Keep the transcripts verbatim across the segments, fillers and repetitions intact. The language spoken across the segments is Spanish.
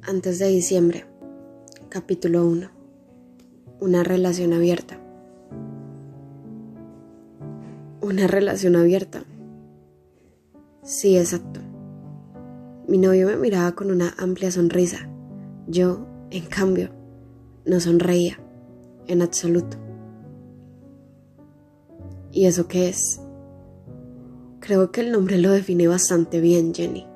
Antes de diciembre, capítulo uno. Una relación abierta. Una relación abierta. Sí, exacto. Mi novio me miraba con una amplia sonrisa. Yo, en cambio, no sonreía, en absoluto. ¿Y eso qué es? Creo que el nombre lo define bastante bien, Jenny.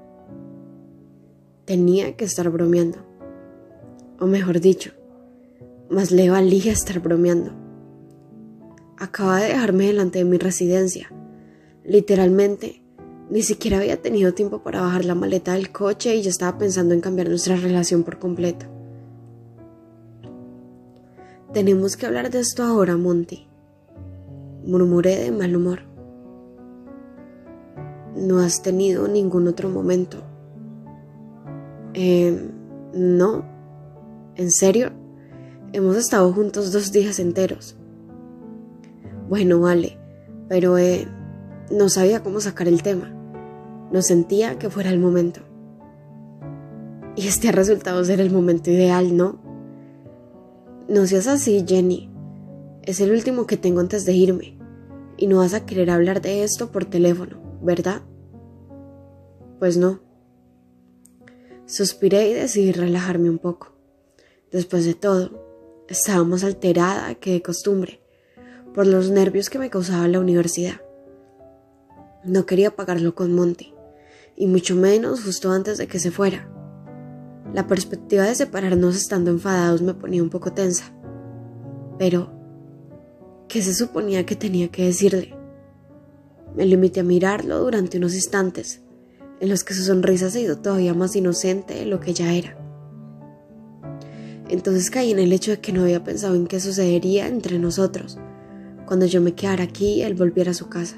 Tenía que estar bromeando. O mejor dicho, más le valía estar bromeando. Acaba de dejarme delante de mi residencia. Literalmente, ni siquiera había tenido tiempo para bajar la maleta del coche y ya estaba pensando en cambiar nuestra relación por completo. Tenemos que hablar de esto ahora, Monty. Murmuré de mal humor. ¿No has tenido ningún otro momento? Eh, no. ¿En serio? Hemos estado juntos dos días enteros. Bueno, vale, pero eh, no sabía cómo sacar el tema. No sentía que fuera el momento. Y este ha resultado ser el momento ideal, ¿no? No seas así, Jenny. Es el último que tengo antes de irme. Y no vas a querer hablar de esto por teléfono, ¿verdad? Pues no. Suspiré y decidí relajarme un poco. Después de todo, estaba más alterada que de costumbre por los nervios que me causaba la universidad. No quería pagarlo con Monty, y mucho menos justo antes de que se fuera. La perspectiva de separarnos estando enfadados me ponía un poco tensa. Pero, ¿qué se suponía que tenía que decirle? Me limité a mirarlo durante unos instantes, en los que su sonrisa se hizo todavía más inocente de lo que ya era. Entonces caí en el hecho de que no había pensado en qué sucedería entre nosotros cuando yo me quedara aquí y él volviera a su casa.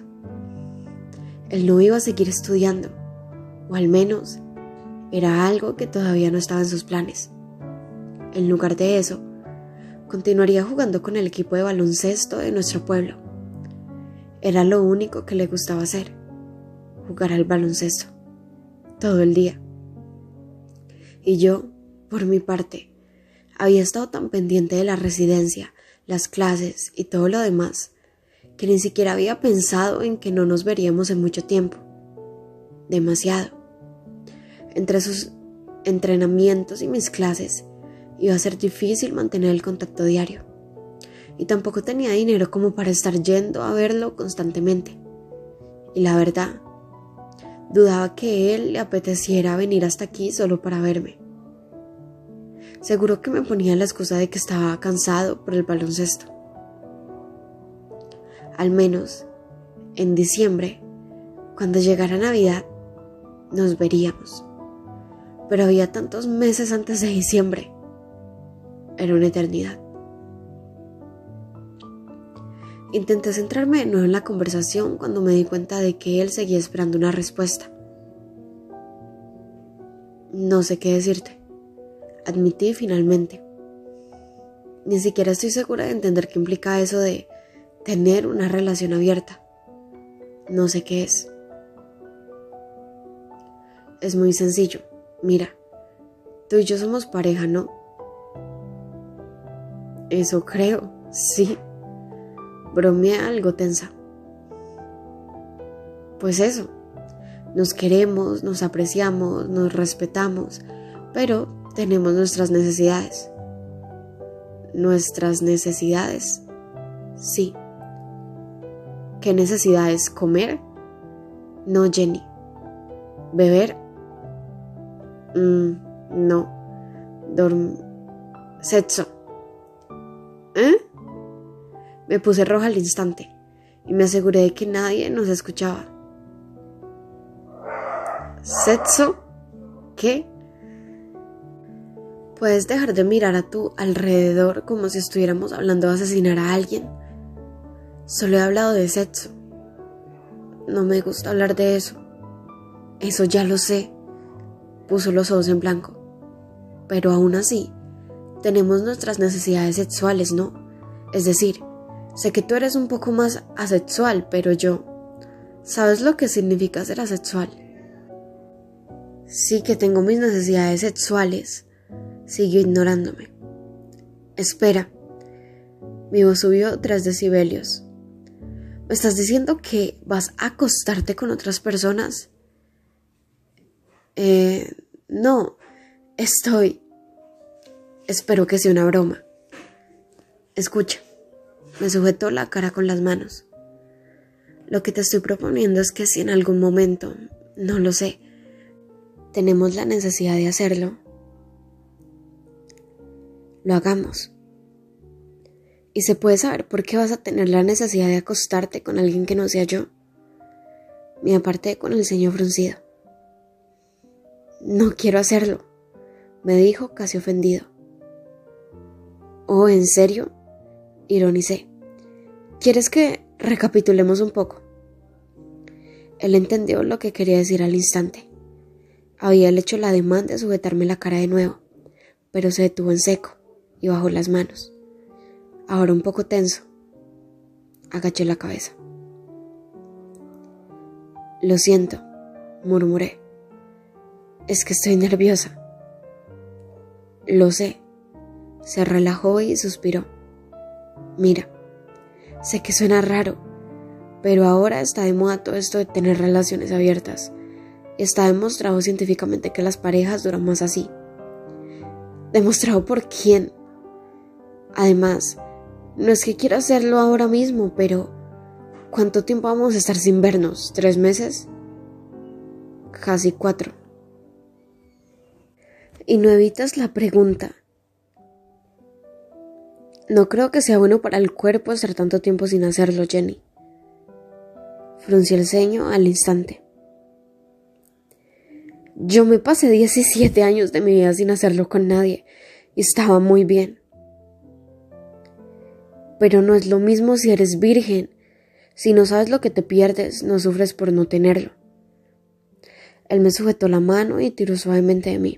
Él no iba a seguir estudiando, o al menos era algo que todavía no estaba en sus planes. En lugar de eso, continuaría jugando con el equipo de baloncesto de nuestro pueblo. Era lo único que le gustaba hacer, jugar al baloncesto, todo el día. Y yo, por mi parte, había estado tan pendiente de la residencia, las clases y todo lo demás, que ni siquiera había pensado en que no nos veríamos en mucho tiempo. Demasiado. Entre sus entrenamientos y mis clases, iba a ser difícil mantener el contacto diario. Y tampoco tenía dinero como para estar yendo a verlo constantemente. Y la verdad, dudaba que él le apeteciera venir hasta aquí solo para verme. Seguro que me ponía la excusa de que estaba cansado por el baloncesto. Al menos, en diciembre, cuando llegara Navidad, nos veríamos. Pero había tantos meses antes de diciembre. Era una eternidad. Intenté centrarme de nuevo en la conversación cuando me di cuenta de que él seguía esperando una respuesta. No sé qué decirte. Admití finalmente. Ni siquiera estoy segura de entender qué implica eso de tener una relación abierta. No sé qué es. Es muy sencillo. Mira, tú y yo somos pareja, ¿no? Eso creo, sí. Bromeé algo tensa. Pues eso. Nos queremos, nos apreciamos, nos respetamos, pero tenemos nuestras necesidades. ¿Nuestras necesidades? Sí. ¿Qué necesidades? ¿Comer? No, Jenny. ¿Beber? Mm, no. Dorm... Sexo. ¿Eh? Me puse roja al instante y me aseguré de que nadie nos escuchaba. ¿Sexo? ¿Qué? ¿Puedes dejar de mirar a tu alrededor como si estuviéramos hablando de asesinar a alguien? Solo he hablado de sexo. No me gusta hablar de eso. Eso ya lo sé. Puso los ojos en blanco. Pero aún así, tenemos nuestras necesidades sexuales, ¿no? Es decir, sé que tú eres un poco más asexual, pero yo... ¿Sabes lo que significa ser asexual? Sí que tengo mis necesidades sexuales, Siguió ignorándome. Espera. Mi voz subió tres decibelios. ¿Me estás diciendo que vas a acostarte con otras personas? Eh, no, estoy... Espero que sea una broma. Escucha, me sujetó la cara con las manos. Lo que te estoy proponiendo es que si en algún momento, no lo sé, tenemos la necesidad de hacerlo, lo hagamos. ¿Y se puede saber por qué vas a tener la necesidad de acostarte con alguien que no sea yo? Me aparté con el ceño fruncido. No quiero hacerlo, me dijo casi ofendido. Oh, ¿en serio? Ironicé. ¿Quieres que recapitulemos un poco? Él entendió lo que quería decir al instante. Había hecho el ademán de sujetarme la cara de nuevo, pero se detuvo en seco y bajó las manos. Ahora un poco tenso. Agaché la cabeza. Lo siento, murmuré. Es que estoy nerviosa. Lo sé. Se relajó y suspiró. Mira, sé que suena raro, pero ahora está de moda todo esto de tener relaciones abiertas. Está demostrado científicamente que las parejas duran más así. ¿Demostrado por quién? Además, no es que quiera hacerlo ahora mismo, pero ¿cuánto tiempo vamos a estar sin vernos? ¿Tres meses? Casi cuatro. Y no evitas la pregunta. No creo que sea bueno para el cuerpo estar tanto tiempo sin hacerlo, Jenny. Fruncí el ceño al instante. Yo me pasé diecisiete años de mi vida sin hacerlo con nadie y estaba muy bien. Pero no es lo mismo si eres virgen. Si no sabes lo que te pierdes, no sufres por no tenerlo. Él me sujetó la mano y tiró suavemente de mí.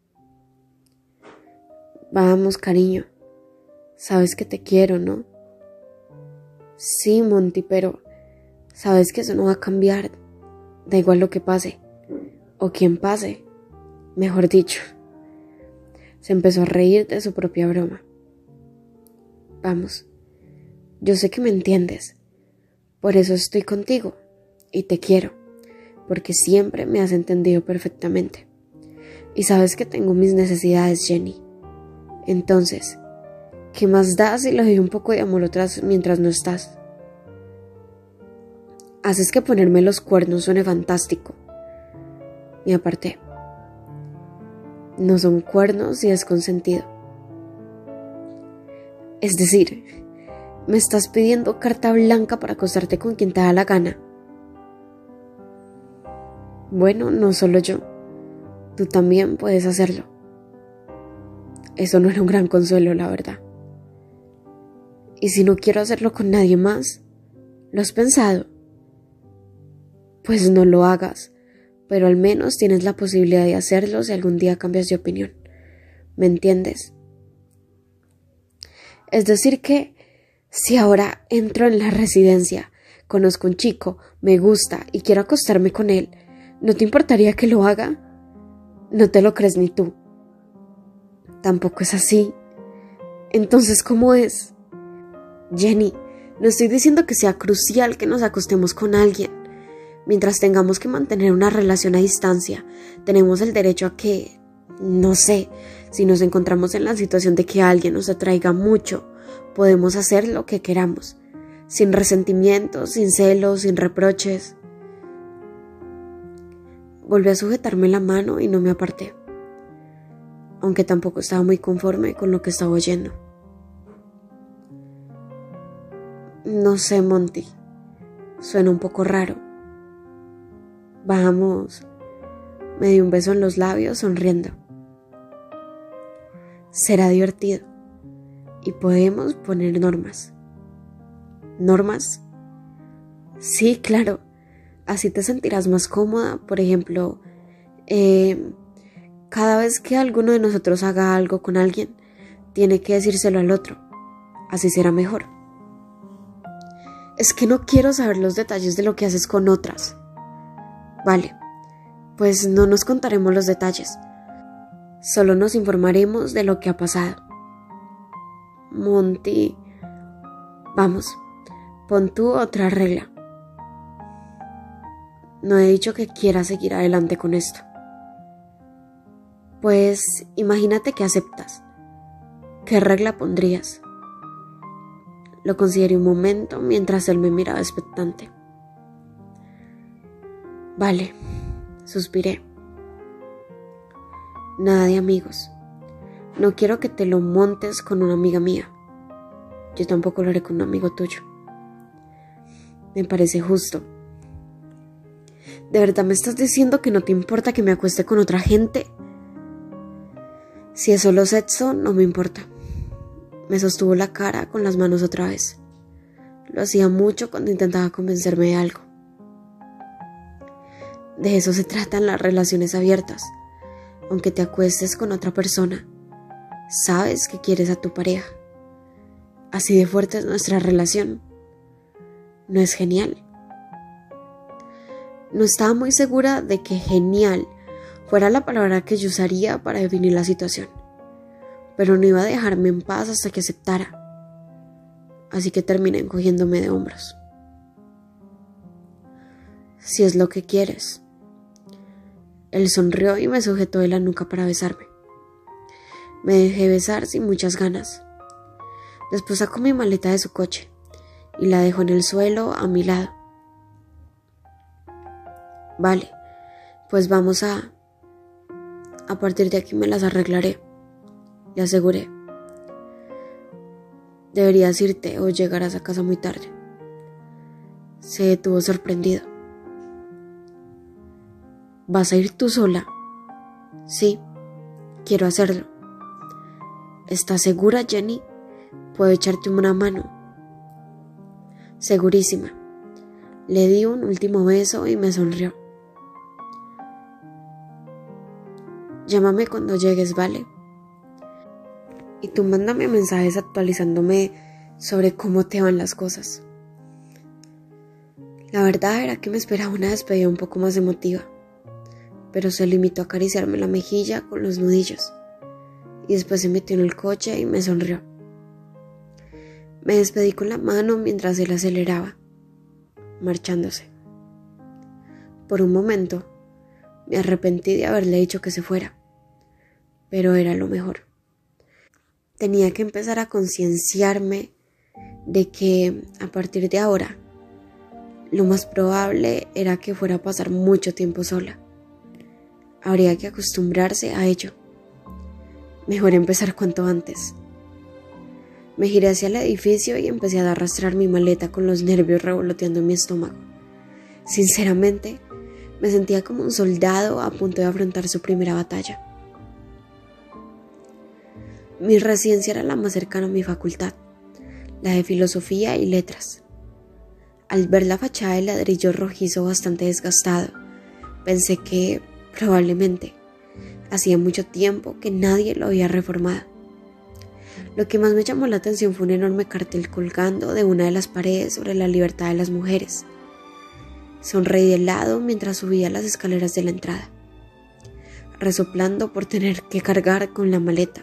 Vamos, cariño. Sabes que te quiero, ¿no? Sí, Monty, pero sabes que eso no va a cambiar. Da igual lo que pase. O quien pase. Mejor dicho. Se empezó a reír de su propia broma. Vamos. Yo sé que me entiendes. Por eso estoy contigo. Y te quiero. Porque siempre me has entendido perfectamente. Y sabes que tengo mis necesidades, Jenny. Entonces... ¿qué más da si le doy un poco de amor otras mientras no estás? Haces que ponerme los cuernos suene fantástico. Me aparté. No son cuernos y es consentido. Es decir, me estás pidiendo carta blanca para acostarte con quien te da la gana. Bueno, no solo yo. Tú también puedes hacerlo. Eso no era un gran consuelo, la verdad. ¿Y si no quiero hacerlo con nadie más? ¿Lo has pensado? Pues no lo hagas, pero al menos tienes la posibilidad de hacerlo si algún día cambias de opinión. ¿Me entiendes? Es decir que, si ahora entro en la residencia, conozco un chico, me gusta y quiero acostarme con él, ¿no te importaría que lo haga? No te lo crees ni tú. Tampoco es así. Entonces, ¿cómo es? Jenny, no estoy diciendo que sea crucial que nos acostemos con alguien. Mientras tengamos que mantener una relación a distancia, tenemos el derecho a que, no sé, si nos encontramos en la situación de que alguien nos atraiga mucho, podemos hacer lo que queramos, sin resentimientos, sin celos, sin reproches. Volví a sujetarme la mano y no me aparté, aunque tampoco estaba muy conforme con lo que estaba oyendo. No sé, Monty. Suena un poco raro. Vamos. Me dio un beso en los labios sonriendo. Será divertido. Y podemos poner normas. ¿Normas? Sí, claro. Así te sentirás más cómoda. Por ejemplo, eh, cada vez que alguno de nosotros haga algo con alguien, tiene que decírselo al otro. Así será mejor. Es que no quiero saber los detalles de lo que haces con otras. Vale, pues no nos contaremos los detalles. Solo nos informaremos de lo que ha pasado. Monty, vamos, pon tú otra regla. No he dicho que quiera seguir adelante con esto. Pues imagínate que aceptas. ¿Qué regla pondrías? Lo consideré un momento mientras él me miraba expectante. Vale, suspiré. Nada de amigos. No quiero que te lo montes con una amiga mía. Yo tampoco lo haré con un amigo tuyo. Me parece justo. ¿De verdad me estás diciendo que no te importa que me acueste con otra gente? Si es solo sexo, no me importa. Me sostuvo la cara con las manos otra vez. Lo hacía mucho cuando intentaba convencerme de algo. De eso se tratan las relaciones abiertas. Aunque te acuestes con otra persona, sabes que quieres a tu pareja. Así de fuerte es nuestra relación. ¿No es genial? No estaba muy segura de que genial fuera la palabra que yo usaría para definir la situación, pero no iba a dejarme en paz hasta que aceptara. Así que terminé encogiéndome de hombros. Si es lo que quieres. Él sonrió y me sujetó de la nuca para besarme. Me dejé besar sin muchas ganas. Después sacó mi maleta de su coche y la dejó en el suelo a mi lado. Vale, pues vamos a... A partir de aquí me las arreglaré, le aseguré. Deberías irte o llegarás a casa muy tarde. Se detuvo sorprendido. ¿Vas a ir tú sola? Sí, quiero hacerlo. ¿Estás segura, Jenny? ¿Puedo echarte una mano? Segurísima. Le di un último beso y me sonrió. Llámame cuando llegues, ¿vale? Y tú mándame mensajes actualizándome sobre cómo te van las cosas. La verdad era que me esperaba una despedida un poco más emotiva, pero se limitó a acariciarme la mejilla con los nudillos y después se metió en el coche y me sonrió. Me despedí con la mano mientras él aceleraba, marchándose. Por un momento me arrepentí de haberle dicho que se fuera, pero era lo mejor. Tenía que empezar a concienciarme de que a partir de ahora lo más probable era que fuera a pasar mucho tiempo sola. Habría que acostumbrarse a ello. Mejor empezar cuanto antes. Me giré hacia el edificio y empecé a arrastrar mi maleta con los nervios revoloteando en mi estómago. Sinceramente, me sentía como un soldado a punto de afrontar su primera batalla. Mi residencia era la más cercana a mi facultad, la de filosofía y letras. Al ver la fachada de ladrillo rojizo bastante desgastado, pensé que, probablemente, hacía mucho tiempo que nadie lo había reformado. Lo que más me llamó la atención fue un enorme cartel colgando de una de las paredes sobre la libertad de las mujeres. Sonreí de lado mientras subía las escaleras de la entrada, resoplando por tener que cargar con la maleta.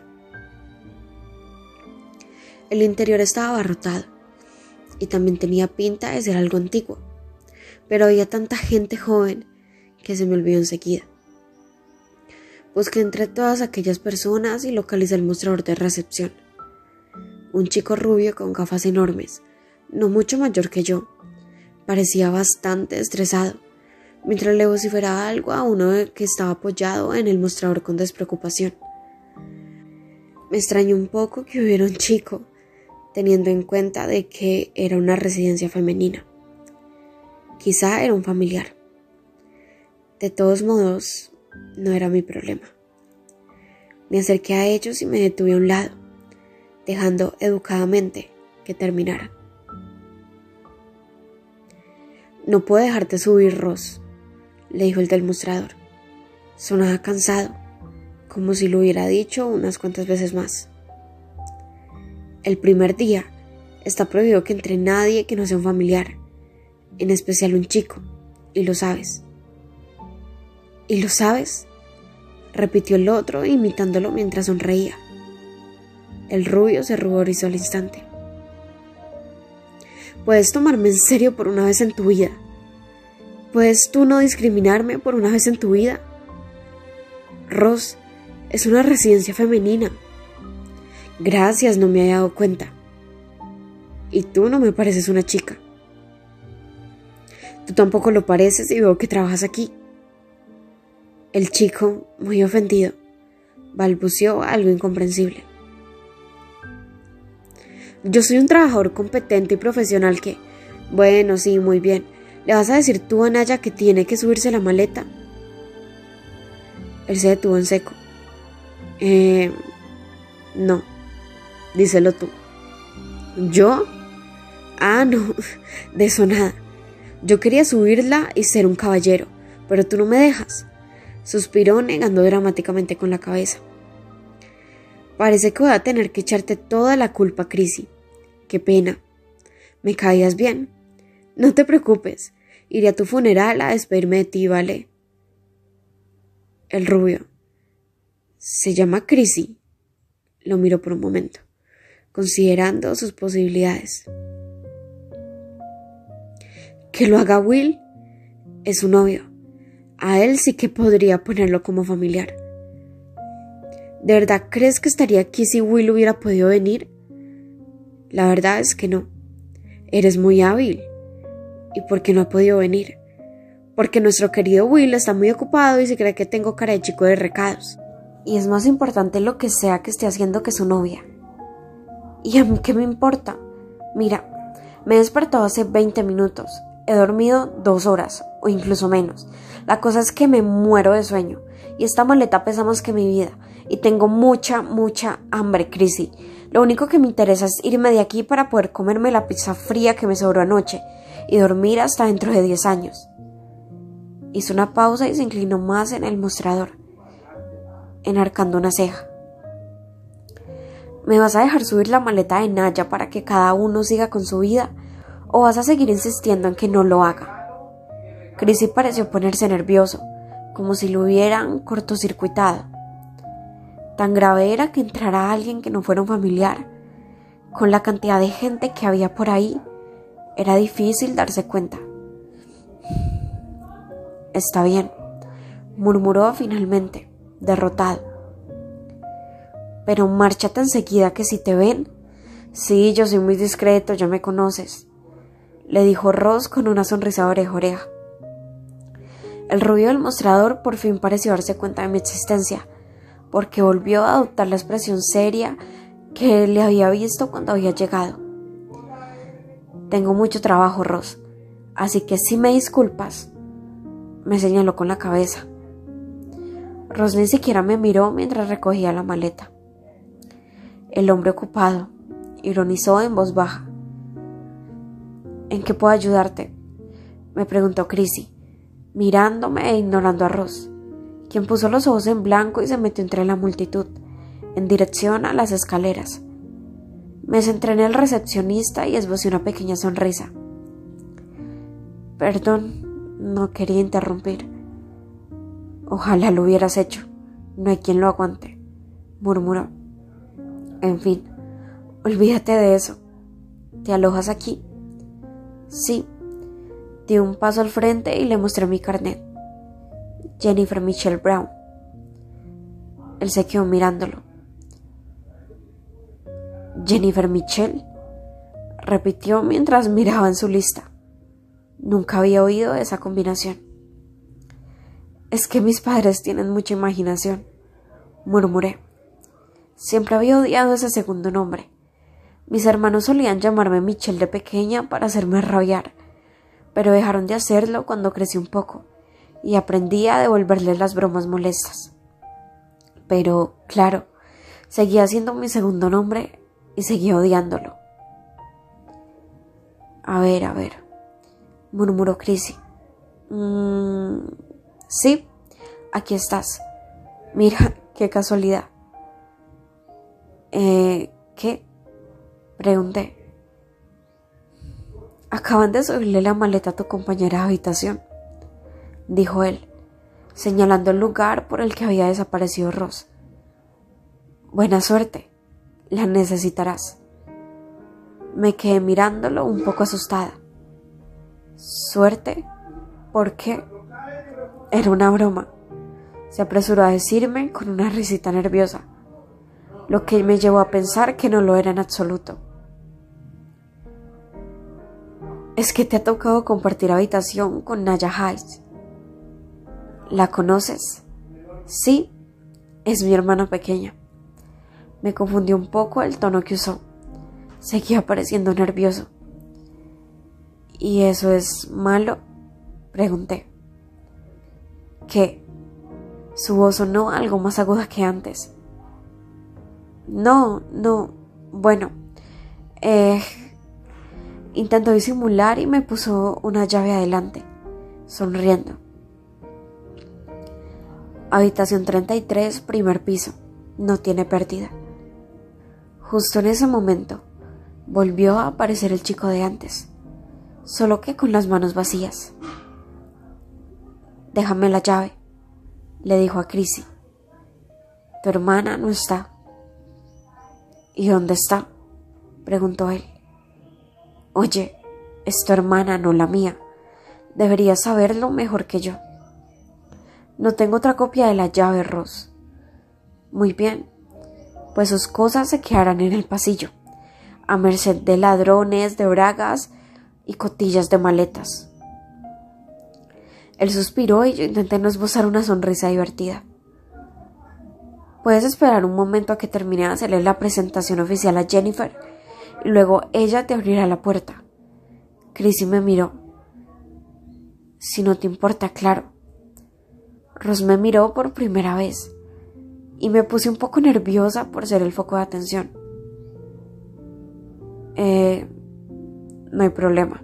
El interior estaba abarrotado y también tenía pinta de ser algo antiguo, pero había tanta gente joven que se me olvidó enseguida. Busqué entre todas aquellas personas y localicé el mostrador de recepción. Un chico rubio con gafas enormes, no mucho mayor que yo, parecía bastante estresado, mientras le vociferaba algo a uno que estaba apoyado en el mostrador con despreocupación. Me extrañó un poco que hubiera un chico, teniendo en cuenta de que era una residencia femenina. Quizá era un familiar. De todos modos, no era mi problema. Me acerqué a ellos y me detuve a un lado, dejando educadamente que terminaran. No puedo dejarte subir, Ross, le dijo el del mostrador. Sonaba cansado, como si lo hubiera dicho unas cuantas veces más. El primer día está prohibido que entre nadie que no sea un familiar, en especial un chico, y lo sabes. ¿Y lo sabes?, repitió el otro, imitándolo mientras sonreía. El rubio se ruborizó al instante. Puedes tomarme en serio por una vez en tu vida. ¿Puedes tú no discriminarme por una vez en tu vida? Ross, es una residencia femenina. Gracias, no me había dado cuenta. Y tú no me pareces una chica. Tú tampoco lo pareces y veo que trabajas aquí. El chico, muy ofendido, balbuceó algo incomprensible. Yo soy un trabajador competente y profesional que... Bueno, sí, muy bien. ¿Le vas a decir tú a Naya que tiene que subirse la maleta? Él se detuvo en seco. Eh... No. Díselo tú. ¿Yo? Ah, no. De eso nada. Yo quería subirla y ser un caballero, pero tú no me dejas. Suspiró negando dramáticamente con la cabeza. Parece que voy a tener que echarte toda la culpa, Chrissy. Qué pena. Me caías bien. No te preocupes. Iré a tu funeral a despedirme de ti, ¿vale? El rubio. Se llama Chrissy. Lo miró por un momento, considerando sus posibilidades. Que lo haga Will. Es su novio. A él sí que podría ponerlo como familiar. ¿De verdad crees que estaría aquí si Will hubiera podido venir? La verdad es que no. Eres muy hábil. ¿Y por qué no ha podido venir? Porque nuestro querido Will está muy ocupado y se cree que tengo cara de chico de recados. Y es más importante lo que sea que esté haciendo que su novia. ¿Y a mí qué me importa? Mira, me he despertado hace veinte minutos. He dormido dos horas o incluso menos. La cosa es que me muero de sueño y esta maleta pesa más que mi vida y tengo mucha, mucha hambre, Chrissy. Lo único que me interesa es irme de aquí para poder comerme la pizza fría que me sobró anoche y dormir hasta dentro de diez años. Hizo una pausa y se inclinó más en el mostrador, enarcando una ceja. ¿Me vas a dejar subir la maleta de Naya para que cada uno siga con su vida? ¿O vas a seguir insistiendo en que no lo haga? Chrissy pareció ponerse nervioso, como si lo hubieran cortocircuitado. Tan grave era que entrara alguien que no fuera un familiar. Con la cantidad de gente que había por ahí, era difícil darse cuenta. Está bien, murmuró finalmente, derrotado. Pero márchate enseguida que si te ven... Sí, yo soy muy discreto, ya me conoces, le dijo Ross con una sonrisa de oreja a oreja. El rubio del mostrador por fin pareció darse cuenta de mi existencia, porque volvió a adoptar la expresión seria que le había visto cuando había llegado. Tengo mucho trabajo, Ross, así que si me disculpas, me señaló con la cabeza. Ross ni siquiera me miró mientras recogía la maleta. El hombre ocupado ironizó en voz baja. ¿En qué puedo ayudarte?, me preguntó Chrissy, mirándome e ignorando a Ross, quien puso los ojos en blanco y se metió entre la multitud, en dirección a las escaleras. Me centré en el recepcionista y esbocé una pequeña sonrisa. Perdón, no quería interrumpir. Ojalá lo hubieras hecho. No hay quien lo aguante, murmuró. En fin, olvídate de eso. ¿Te alojas aquí? Sí. Di un paso al frente y le mostré mi carnet. Jennifer Michelle Brown. Él se quedó mirándolo. ¿Jennifer Michelle?, repitió mientras miraba en su lista. Nunca había oído esa combinación. Es que mis padres tienen mucha imaginación, murmuré. Siempre había odiado ese segundo nombre. Mis hermanos solían llamarme Michelle de pequeña para hacerme rabiar, pero dejaron de hacerlo cuando crecí un poco y aprendí a devolverles las bromas molestas. Pero, claro, seguía siendo mi segundo nombre y seguía odiándolo. A ver, a ver, murmuró Chrissy. Mm, sí, aquí estás. Mira, qué casualidad. Eh, ¿qué? Pregunté. Acaban de subirle la maleta a tu compañera de habitación, dijo él, señalando el lugar por el que había desaparecido Ross. Buena suerte, la necesitarás. Me quedé mirándolo un poco asustada. ¿Suerte? ¿Por qué? Era una broma. Se apresuró a decirme con una risita nerviosa, lo que me llevó a pensar que no lo era en absoluto. Es que te ha tocado compartir habitación con Naya Hayes. ¿La conoces? Sí, es mi hermana pequeña. Me confundió un poco el tono que usó. Seguía pareciendo nervioso. ¿Y eso es malo?, pregunté. ¿Qué? Su voz sonó algo más aguda que antes. No, no, bueno, eh... intentó disimular y me puso una llave adelante, sonriendo. Habitación treinta y tres, primer piso. No tiene pérdida. Justo en ese momento, volvió a aparecer el chico de antes, solo que con las manos vacías. Déjame la llave, le dijo a Chrissy. Tu hermana no está. ¿Y dónde está?, preguntó él. Oye, es tu hermana, no la mía. Deberías saberlo mejor que yo. No tengo otra copia de la llave, Ross. Muy bien, pues sus cosas se quedarán en el pasillo, a merced de ladrones, de bragas y cotillas de maletas. Él suspiró y yo intenté no esbozar una sonrisa divertida. Puedes esperar un momento a que termine de hacerle la presentación oficial a Jennifer y luego ella te abrirá la puerta. Chrissy me miró. Si no te importa, claro. Ross me miró por primera vez y me puse un poco nerviosa por ser el foco de atención. Eh, no hay problema.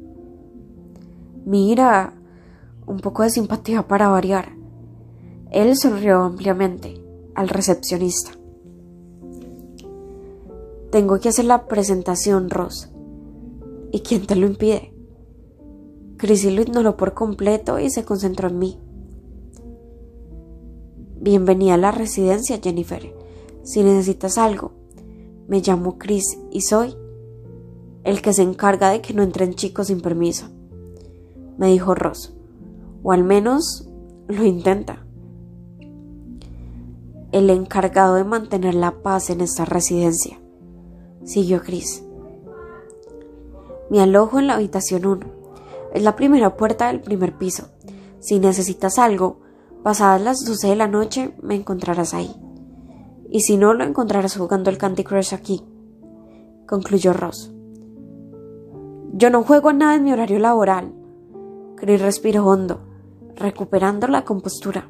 Mira, un poco de simpatía para variar. Él sonrió ampliamente al recepcionista. Tengo que hacer la presentación, Ross. ¿Y quién te lo impide? Chrissy lo ignoró por completo y se concentró en mí. Bienvenida a la residencia, Jennifer. Si necesitas algo, me llamo Chris y soy el que se encarga de que no entren chicos sin permiso, me dijo Ross. O al menos lo intenta. El encargado de mantener la paz en esta residencia, siguió Chris. Me alojo en la habitación uno. Es la primera puerta del primer piso. Si necesitas algo, pasadas las doce de la noche, me encontrarás ahí. Y si no, lo encontrarás jugando el Candy Crush aquí, concluyó Ross. Yo no juego a nada en mi horario laboral. Chris respiró hondo, recuperando la compostura.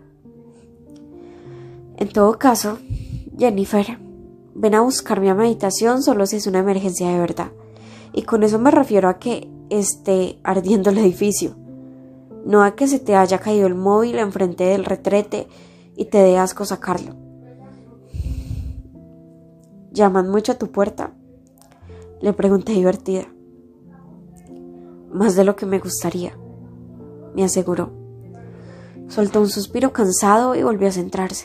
En todo caso, Jennifer, ven a buscarme a mi habitación solo si es una emergencia de verdad. Y con eso me refiero a que esté ardiendo el edificio, no a que se te haya caído el móvil enfrente del retrete y te dé asco sacarlo. ¿Llaman mucho a tu puerta?, le pregunté divertida. Más de lo que me gustaría, me aseguró. Soltó un suspiro cansado y volvió a centrarse.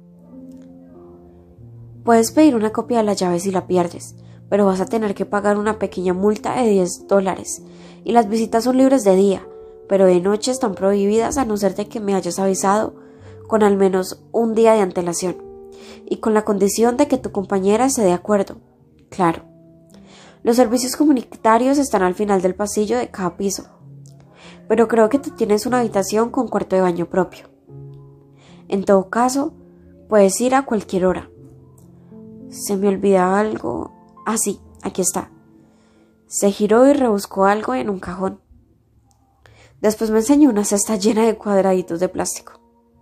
Puedes pedir una copia de la llave si la pierdes, pero vas a tener que pagar una pequeña multa de diez dólares. Y las visitas son libres de día, pero de noche están prohibidas a no ser de que me hayas avisado con al menos un día de antelación, y con la condición de que tu compañera esté de acuerdo. Claro. Los servicios comunitarios están al final del pasillo de cada piso, pero creo que tú tienes una habitación con cuarto de baño propio. En todo caso, puedes ir a cualquier hora. Se me olvidaba algo. Ah, sí, aquí está. Se giró y rebuscó algo en un cajón. Después me enseñó una cesta llena de cuadraditos de plástico.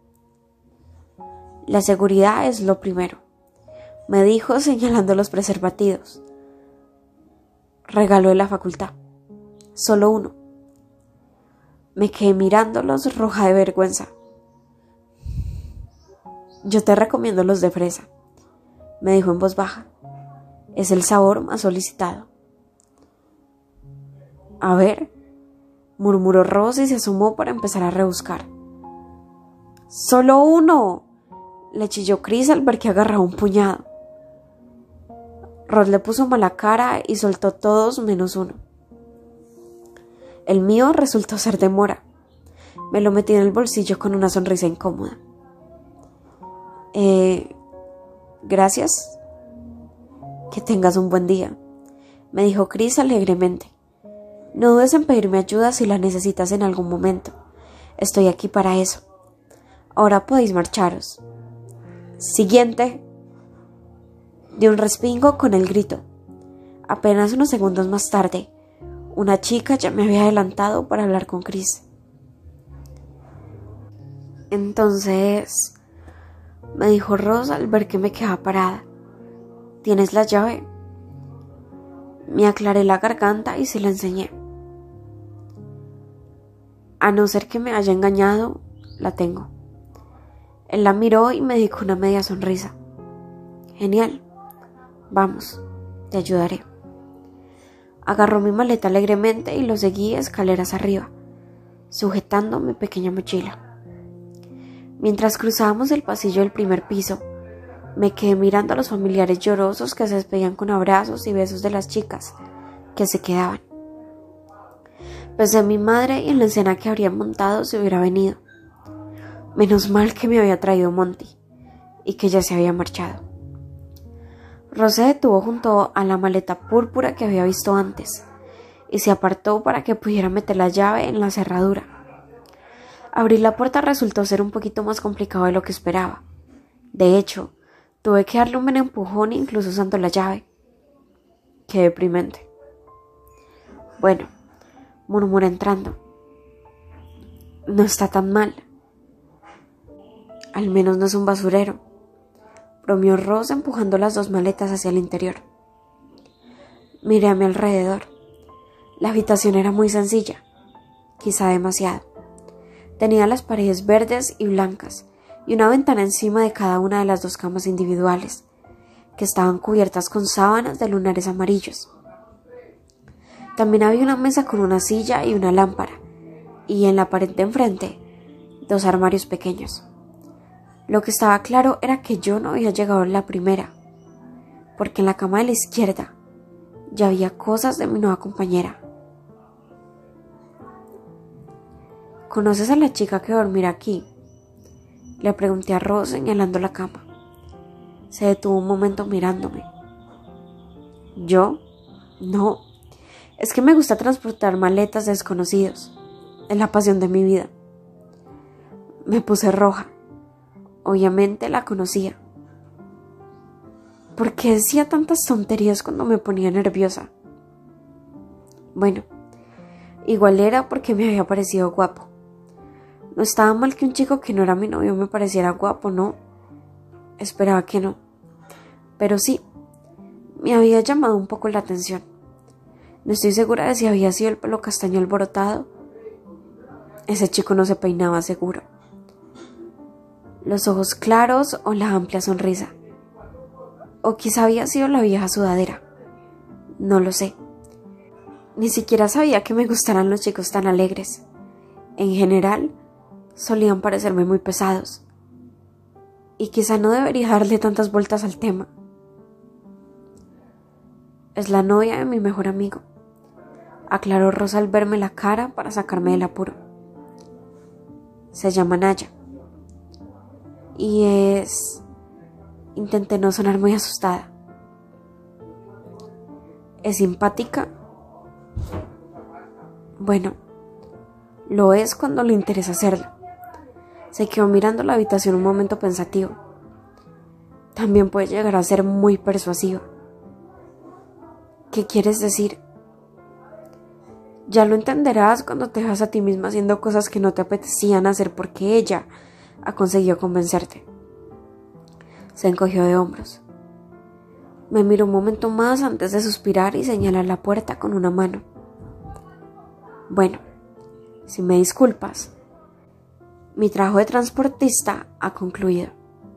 La seguridad es lo primero, me dijo señalando los preservativos. Regalo de la facultad. Solo uno. Me quedé mirándolos roja de vergüenza. Yo te recomiendo los de fresa, me dijo en voz baja. Es el sabor más solicitado. A ver, murmuró Ross y se asomó para empezar a rebuscar. ¡Solo uno!, le chilló Chris al ver que agarraba un puñado. Ross le puso mala cara y soltó todos menos uno. El mío resultó ser de mora. Me lo metí en el bolsillo con una sonrisa incómoda. Eh, gracias. Que tengas un buen día, me dijo Chris alegremente. No dudes en pedirme ayuda si la necesitas en algún momento. Estoy aquí para eso. Ahora podéis marcharos. Siguiente. Dio un respingo con el grito. Apenas unos segundos más tarde, una chica ya me había adelantado para hablar con Chris. Entonces, me dijo Ross al ver que me quedaba parada, ¿tienes la llave? Me aclaré la garganta y se la enseñé. A no ser que me haya engañado, la tengo. Él la miró y me dijo una media sonrisa. Genial. Vamos, te ayudaré. Agarró mi maleta alegremente y lo seguí escaleras arriba, sujetando mi pequeña mochila. Mientras cruzábamos el pasillo del primer piso, me quedé mirando a los familiares llorosos que se despedían con abrazos y besos de las chicas que se quedaban. Pensé en mi madre y en la escena que habría montado si hubiera venido. Menos mal que me había traído Monty y que ya se había marchado. Ross se detuvo junto a la maleta púrpura que había visto antes y se apartó para que pudiera meter la llave en la cerradura. Abrir la puerta resultó ser un poquito más complicado de lo que esperaba. De hecho, tuve que darle un buen empujón incluso usando la llave. Qué deprimente. Bueno, murmuré entrando. No está tan mal. Al menos no es un basurero, bromeó Ross empujando las dos maletas hacia el interior. Miré a mi alrededor. La habitación era muy sencilla, quizá demasiado. Tenía las paredes verdes y blancas y una ventana encima de cada una de las dos camas individuales, que estaban cubiertas con sábanas de lunares amarillos. También había una mesa con una silla y una lámpara, y en la pared de enfrente, dos armarios pequeños. Lo que estaba claro era que yo no había llegado en la primera, porque en la cama de la izquierda ya había cosas de mi nueva compañera. ¿Conoces a la chica que dormirá aquí?, le pregunté a Ross señalando la cama. Se detuvo un momento mirándome. ¿Yo? No. Es que me gusta transportar maletas de desconocidos. Es la pasión de mi vida. Me puse roja. Obviamente la conocía. ¿Por qué decía tantas tonterías cuando me ponía nerviosa? Bueno, igual era porque me había parecido guapo. No estaba mal que un chico que no era mi novio me pareciera guapo, ¿no? Esperaba que no. Pero sí, me había llamado un poco la atención. No estoy segura de si había sido el pelo castaño alborotado. Ese chico no se peinaba seguro. Los ojos claros o la amplia sonrisa. O quizá había sido la vieja sudadera. No lo sé. Ni siquiera sabía que me gustaran los chicos tan alegres. En general, solían parecerme muy pesados. Y quizá no debería darle tantas vueltas al tema. Es la novia de mi mejor amigo, aclaró Rosa al verme la cara para sacarme del apuro. Se llama Naya. Y es... Intenté no sonar muy asustada. ¿Es simpática? Bueno, lo es cuando le interesa hacerlo. Se quedó mirando la habitación un momento pensativo. También puede llegar a ser muy persuasiva. ¿Qué quieres decir? Ya lo entenderás cuando te veas a ti misma haciendo cosas que no te apetecían hacer porque ella ha conseguido convencerte. Se encogió de hombros. Me miró un momento más antes de suspirar y señalar la puerta con una mano. Bueno, si me disculpas, mi trabajo de transportista ha concluido.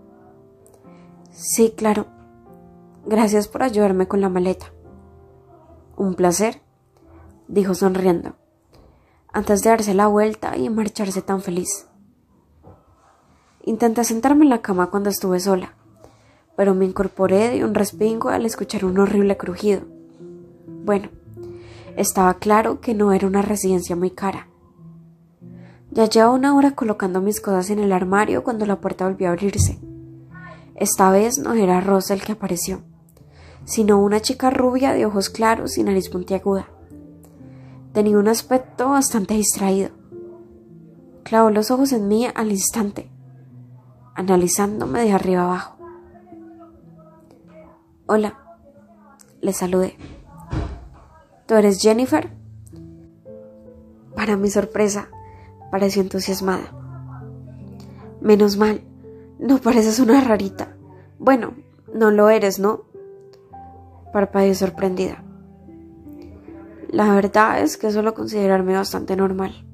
Sí, claro. Gracias por ayudarme con la maleta. Un placer, dijo sonriendo, antes de darse la vuelta y marcharse tan feliz. Intenté sentarme en la cama cuando estuve sola, pero me incorporé de un respingo al escuchar un horrible crujido. Bueno, estaba claro que no era una residencia muy cara. Ya llevaba una hora colocando mis cosas en el armario cuando la puerta volvió a abrirse. Esta vez no era Rosa el que apareció, sino una chica rubia de ojos claros y nariz puntiaguda. Tenía un aspecto bastante distraído. Clavó los ojos en mí al instante, analizándome de arriba abajo. «Hola», le saludé. «¿Tú eres Jennifer?». Para mi sorpresa, pareció entusiasmada. «Menos mal, no pareces una rarita. Bueno, no lo eres, ¿no?», parpadeó sorprendida. «La verdad es que suelo considerarme bastante normal».